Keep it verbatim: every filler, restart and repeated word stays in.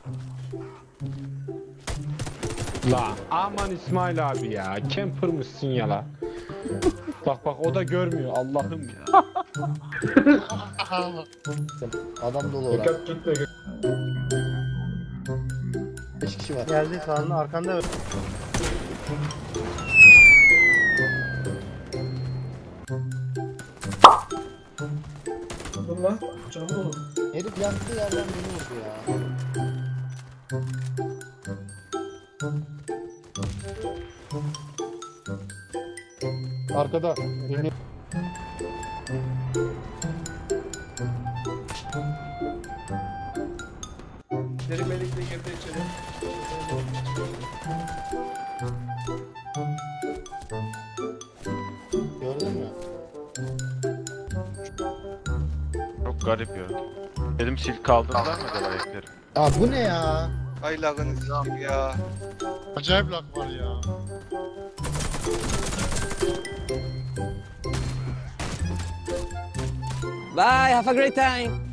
La aman İsmail abi ya. Camper mısın ya la? Bak bak o da görmüyor Allah'ım ya. Adam dolu orada. Dikkat gitme. beş kişi var. Geldi sağında arkanda. Dur lan. Canım oğlum. Herif yattığı yerden beni vurdu ya. Arkada. Emir. Derin Melik'le girdi içeri. Gördün mü? Çok garip ya. Dedim sil kaldırdılar mı acaba eklerim? Aa bu ne ya? Ay lagını s**eyim ya. Acayip lag var ya. Bye, have a great time.